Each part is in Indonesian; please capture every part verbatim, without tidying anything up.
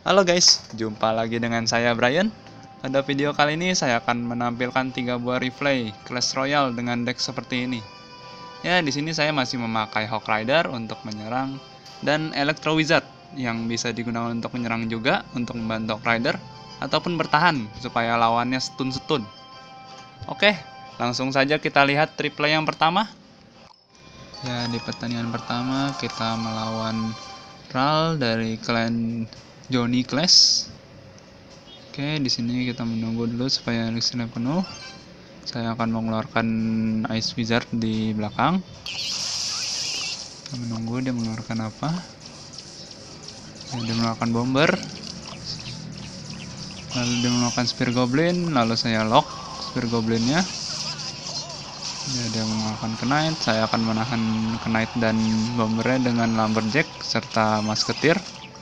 Halo guys, jumpa lagi dengan saya Brian. Pada video kali ini saya akan menampilkan tiga buah replay Clash Royale dengan deck seperti ini. Ya, di sini saya masih memakai Hawk Rider untuk menyerang dan Electro Wizard yang bisa digunakan untuk menyerang juga untuk membantu Hawk Rider ataupun bertahan supaya lawannya stun-stun. Oke, langsung saja kita lihat replay yang pertama. Ya, di pertandingan pertama kita melawan Ral dari clan Johnny Clash. Oke, di sini kita menunggu dulu supaya elixirnya penuh. Saya akan mengeluarkan Ice Wizard di belakang. Kita menunggu dia mengeluarkan apa. Ya, dia mengeluarkan Bomber. Lalu dia mengeluarkan Spear Goblin. Lalu saya lock Spear Goblinnya. Ya, dia mengeluarkan Knight. Saya akan menahan Knight dan Bombernya dengan Lumberjack serta Musketeer.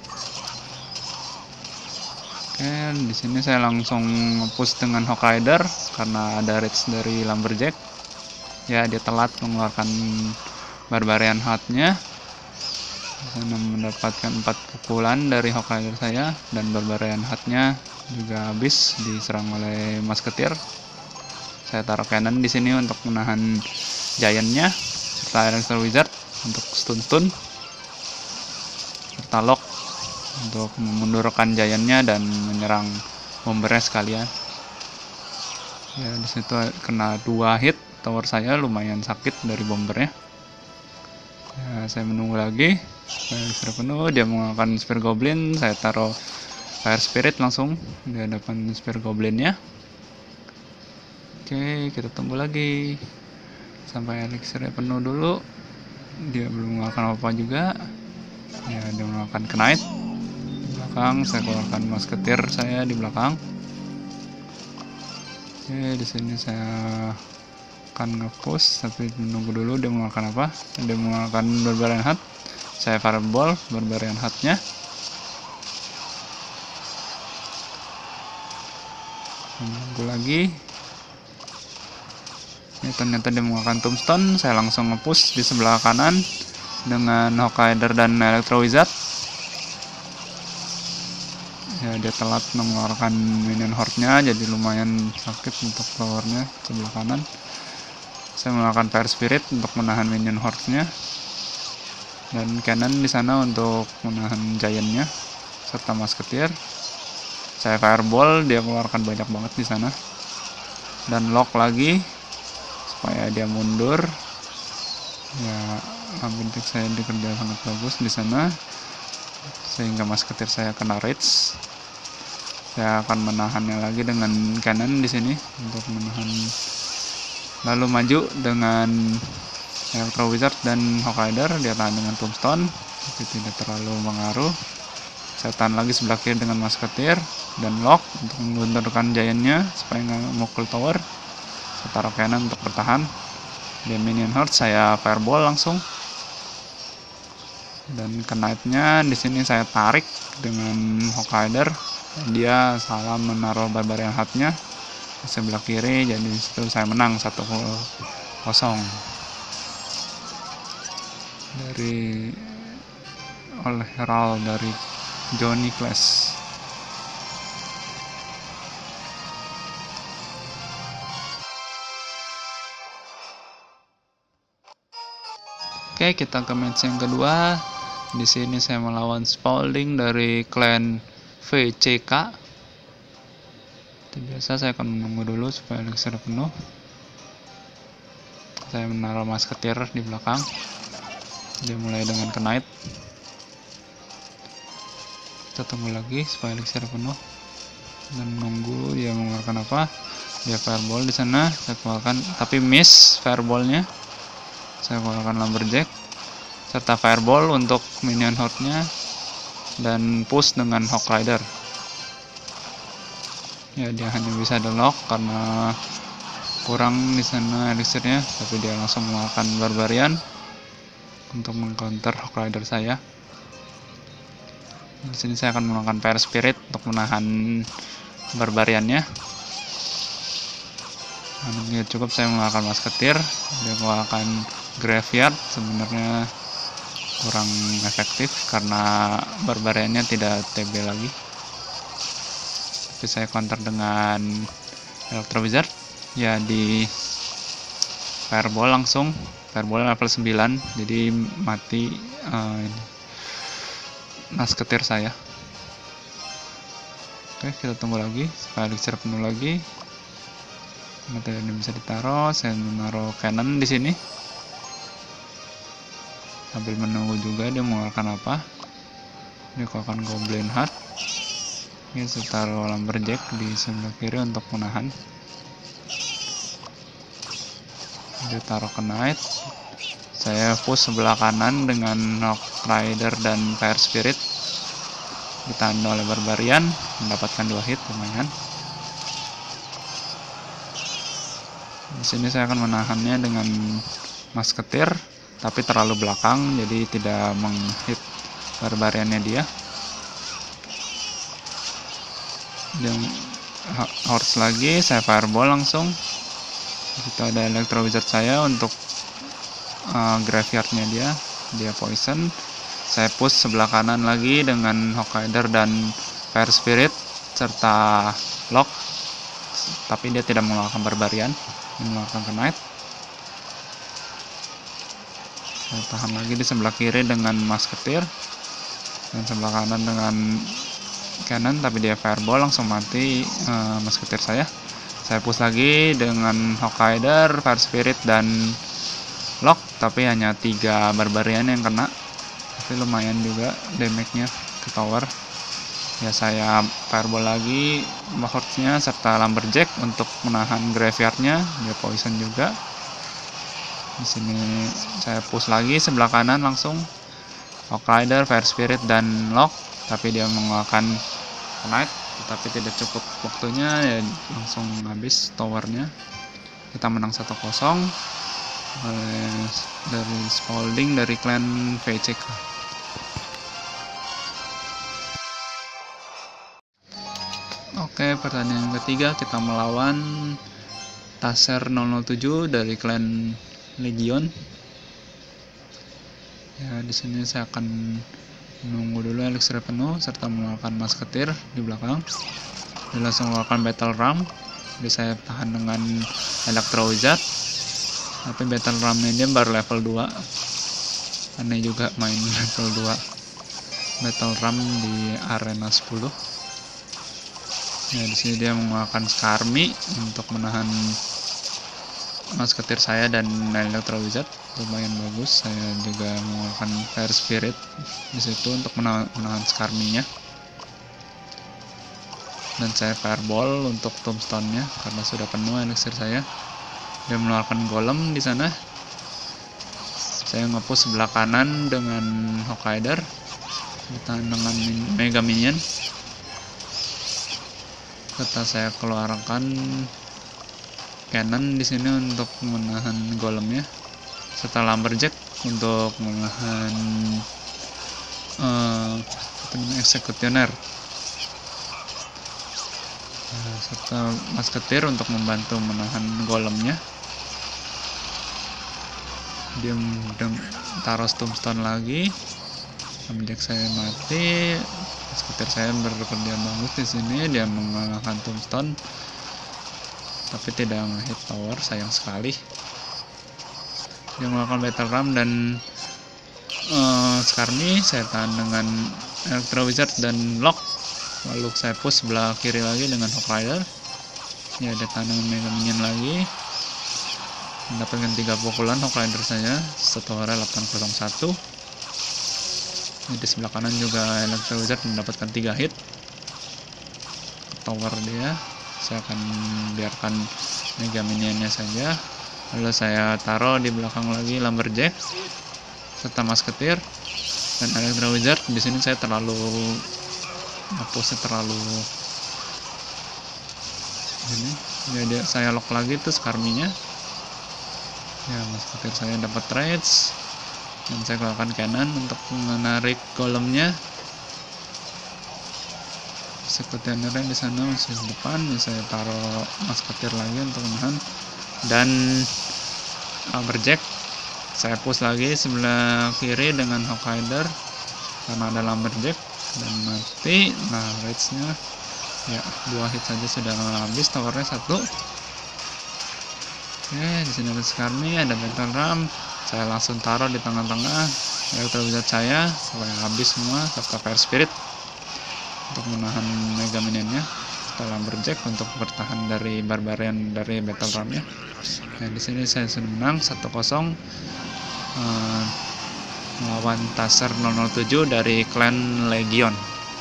Oke, di sini saya langsung push dengan Hawk Rider karena ada reach dari Lumberjack. Ya, dia telat mengeluarkan Barbarian Heart-nya. Saya mendapatkan empat pukulan dari Hawk Rider saya dan Barbarian Heart-nya juga habis diserang oleh Musketeer. Saya taruh cannon di sini untuk menahan Giant-nya serta Electro Wizard untuk stun-stun serta lock untuk memundurkan Giant-nya dan menyerang Bombernya sekalian. Ya, di situ kena dua hit tower saya, lumayan sakit dari Bombernya. Ya, saya menunggu lagi. Saya sudah penuh, dia menggunakan Spear Goblin, saya taruh Fire Spirit langsung di hadapan Spear Goblinnya. Oke, kita tunggu lagi sampai elixirnya penuh dulu. Dia belum melakukan apa juga. Ya, dia melakukan Knight. Belakang saya keluarkan Musketeer saya di belakang. Oke, di sini saya akan nge-push tapi menunggu dulu dia mengeluarkan apa. Dia mengeluarkan Barbarian Heart. Saya Fireball Barbarian Heart-nya. Menunggu lagi. Ini ternyata dia mengeluarkan Tombstone. Saya langsung nge-push di sebelah kanan dengan Hawk Rider dan Electro Wizard. Ya, dia telat mengeluarkan minion horde-nya, jadi lumayan sakit untuk towernya sebelah kanan. Saya melakukan Fire Spirit untuk menahan minion horde-nya dan cannon di sana untuk menahan Giant-nya serta Musketeer. Saya Fireball, dia keluarkan banyak banget di sana dan lock lagi supaya dia mundur. Ya, Lumberjack saya dikerja sangat bagus di sana sehingga Musketeer saya kena rage. Saya akan menahannya lagi dengan cannon di sini untuk menahan, lalu maju dengan Electro Wizard dan Hawk Rider. Dia tahan dengan Tombstone tapi tidak terlalu mengaruh. Saya tahan lagi sebelah kiri dengan Musketeer dan lock untuk mengunturkan Giant-nya supaya nggak mukul tower. Saya taruh cannon untuk bertahan. Dia minion horde, saya Fireball langsung. Dan Knight-nya di sini saya tarik dengan Hawk Rider. Dia salah menaruh Barbarian Heart-nya di sebelah kiri, jadi disitu saya menang satu kosong dari oleh Ral dari Johnny Clash. Oke, kita ke match yang kedua. Di sini saya melawan Spalding dari clan V C K. Seperti biasa saya akan menunggu dulu supaya elixir penuh. Saya menaruh Musketeer di belakang. Dia mulai dengan Knight. Kita tunggu lagi supaya elixir penuh dan menunggu dia mengeluarkan apa. Dia Fireball di sana, saya keluarkan tapi miss Fireballnya. Saya keluarkan Lumberjack serta Fireball untuk minion horde-nya dan push dengan Hawk Rider. Ya, dia hanya bisa di lock karena kurang di sana elixirnya, tapi dia langsung mengeluarkan Barbarian untuk mengcounter Hawk Rider saya. Di sini saya akan menggunakan Fire Spirit untuk menahan Barbariannya. Nah, cukup saya menggunakan Musketeer. Dia menggunakan Graveyard, sebenarnya kurang efektif karena Barbariannya tidak T B lagi. tapi saya counter dengan Electro Wizard, ya di Fireball langsung. Fireball level sembilan, jadi mati uh, ini Musketeer saya. Oke, kita tunggu lagi supaya elixir penuh lagi. Material ini bisa ditaruh. Saya menaruh cannon di sini sambil menunggu juga dia mengeluarkan apa. Ini akan Goblin Heart. Ini saya taruh Lumberjack di sebelah kiri untuk menahan. Dia taruh ke Knight. Saya push sebelah kanan dengan Hawk Rider dan Fire Spirit. Ditahan oleh Barbarian, mendapatkan dua hit, lumayan. Di sini saya akan menahannya dengan Musketeer, tapi terlalu belakang, jadi tidak menghit Barbariannya dia. Dan Horse lagi, saya Fireball langsung. Itu ada Electro Wizard saya untuk uh, graveyardnya dia, dia poison. Saya push sebelah kanan lagi dengan Hawk Rider dan Fire Spirit serta Lock, tapi dia tidak mengeluarkan Barbarian, dia mengeluarkan ke Knight. Saya tahan lagi di sebelah kiri dengan Musketeer dan sebelah kanan dengan Cannon, tapi dia Fireball langsung mati uh, Musketeer saya. Saya push lagi dengan Hawk Rider, Fire Spirit dan Lock, tapi hanya tiga Barbarian yang kena, tapi lumayan juga damage-nya ke tower. Ya, saya Fireball lagi Horse-nya serta Lumberjack untuk menahan graveyard-nya, dia poison juga. Di sini saya push lagi sebelah kanan langsung Hawk Rider, Fire Spirit dan Lock, tapi dia mengeluarkan Knight, tetapi tidak cukup waktunya, ya langsung habis towernya. Kita menang satu kosong dari Spalding dari clan V C K. Oke, pertandingan ketiga kita melawan Taser nol nol tujuh dari clan Legion. Ya, di sini saya akan menunggu dulu elixir penuh serta mengeluarkan Musketeer di belakang. Dia langsung mengeluarkan Battle Ram. Jadi saya tahan dengan Electro Wizard, tapi Battle Ram-nya dia baru level dua. Aneh juga main level dua Battle Ram di arena sepuluh. Ya, di sini dia mengeluarkan Skarmy untuk menahan Musketeer saya dan Electro Wizard, lumayan bagus. Saya juga mengeluarkan Fire Spirit di situ untuk menahan, menahan Skarmy-nya. Dan saya Fireball untuk Tombstone-nya karena sudah penuh elixir saya. Dia mengeluarkan Golem di sana. Saya nge-push sebelah kanan dengan Hawk Rider, ditahan dengan Mega Minion. Serta saya keluarkan Cannon di sini untuk menahan Golemnya, serta Lumberjack untuk menahan uh, Executioner, uh, serta Musketeer untuk membantu menahan Golemnya. Dia udah taruh Tombstone lagi, Lumberjack saya mati. Musketeer saya bekerja bagus di sini, dia mengalahkan Tombstone tapi tidak nge-hit tower, sayang sekali. Dia melakukan Battle Ram dan uh, Skarmy. Saya tahan dengan Electro Wizard dan Lock, lalu saya push sebelah kiri lagi dengan Hawk Rider. Ya, ada tahan dengan Mega Minion lagi, mendapatkan tiga pukulan Hawk Rider saya, satu tower delapan nol satu. Di sebelah kanan juga Electro Wizard mendapatkan tiga hit tower dia. Saya akan biarkan Mega Minionnya saja, lalu saya taruh di belakang lagi Lumberjack serta Musketeer dan Electro Wizard. Di sini saya terlalu ngapusnya terlalu ini, jadi saya lock lagi tuh Skarmy-nya. Ya, Musketeer saya dapat trades dan saya keluarkan Cannon untuk menarik Golemnya. Executioner di sana masih di depan, ya saya taruh Musketeer lagi untuk menahan, dan Lumberjack saya push lagi sebelah kiri dengan Hawk Rider karena ada Lumberjack dan mati. Nah, rage-nya Ya, dua hit saja sudah habis towernya satu. Oke, di sini ada Skarmy, ada Battle Ram. Saya langsung taruh di tengah-tengah Electro Wizard saya supaya habis semua, serta Fire Spirit untuk menahan Mega Minionnya. Setelah Lumberjack untuk bertahan dari Barbarian dari Battle Ram-nya. Nah, di sini saya sudah menang satu kosong uh, melawan Taser nol nol tujuh dari Clan Legion.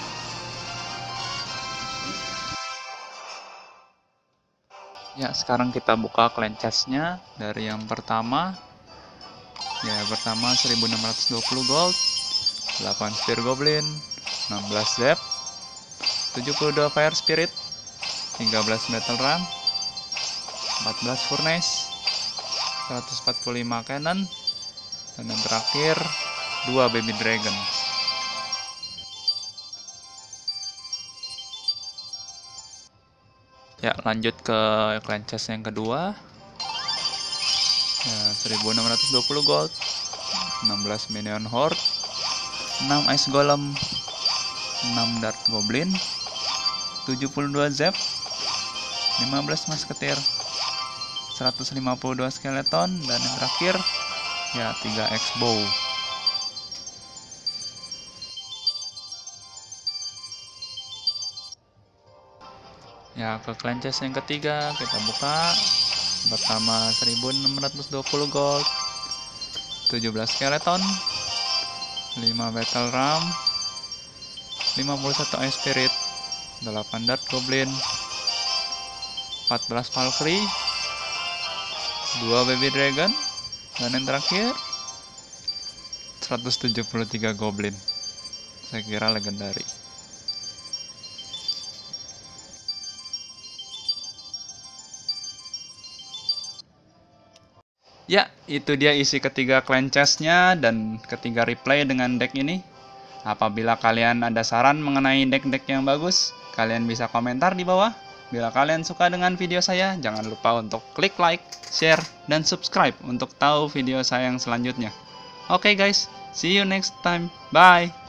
Ya, sekarang kita buka clan chest-nya dari yang pertama. Ya, pertama seribu enam ratus dua puluh gold, delapan Spear Goblin, enam belas Zap, tujuh puluh dua Fire Spirit, tiga belas Battle Ram, empat belas Furnace, seratus empat puluh lima Cannon, dan yang terakhir dua Baby Dragon. Ya, lanjut ke clan chest yang kedua. Ya, seribu enam ratus dua puluh gold, enam belas Minion Horde, enam Ice Golem, enam Dart Goblin, tujuh puluh dua Zap, lima belas Musketeer, seratus lima puluh dua Skeleton, dan yang terakhir ya tiga X-Bow. Ya, ke clan chest yang ketiga kita buka. Pertama seribu enam ratus dua puluh gold, tujuh belas Skeleton, lima Battle Ram, lima puluh satu Ice Spirit, delapan Dart Goblin, empat belas Valkyrie, dua Baby Dragon, dan yang terakhir seratus tujuh puluh tiga Goblin. Saya kira legendary. Ya, itu dia isi ketiga clan chest-nya dan ketiga replay dengan deck ini. Apabila kalian ada saran mengenai deck-deck yang bagus, kalian bisa komentar di bawah. Bila kalian suka dengan video saya, jangan lupa untuk klik like, share, dan subscribe untuk tahu video saya yang selanjutnya. Oke guys, see you next time. Bye!